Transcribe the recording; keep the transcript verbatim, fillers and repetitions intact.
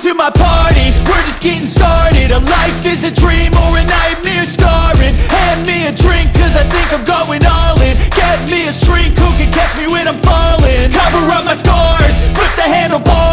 to my party, we're just getting started. A life is a dream or a nightmare scarring. Hand me a drink cause I think I'm going all in. Get me a shrink who can catch me when I'm falling. Cover up my scars, flip the handlebars.